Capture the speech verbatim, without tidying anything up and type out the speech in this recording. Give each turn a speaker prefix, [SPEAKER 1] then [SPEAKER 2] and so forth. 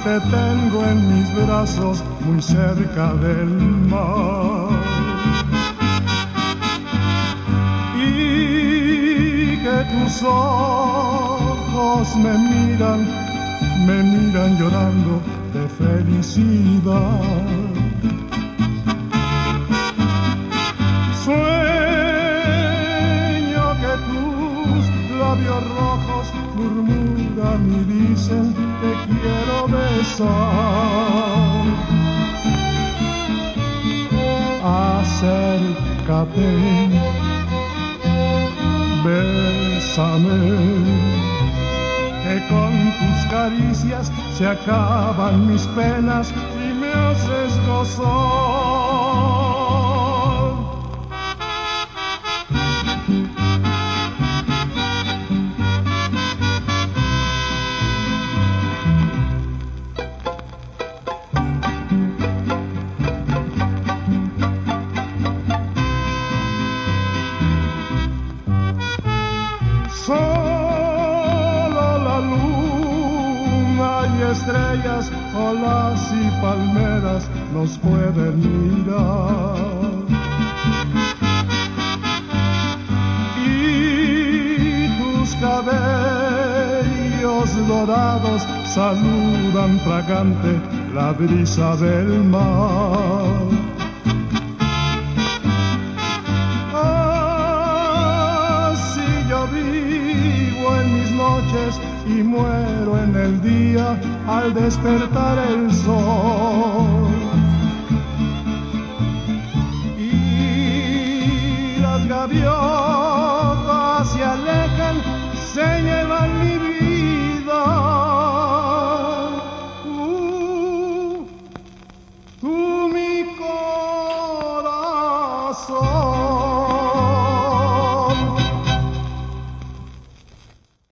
[SPEAKER 1] te tengo en mis brazos muy cerca del mar. Y que tus ojos me miran, me miran llorando de felicidad. Sueño que tus labios rojos murmuran y dicen te quiero besar. Acércate, bésame, que con tus caricias se acaban mis penas y me haces gozar. Solo la luna y estrellas, olas y palmeras nos pueden mirar. Y tus cabellos dorados saludan fragante la brisa del mar. Vivo en mis noches y muero en el día al despertar el sol. Y las gaviotas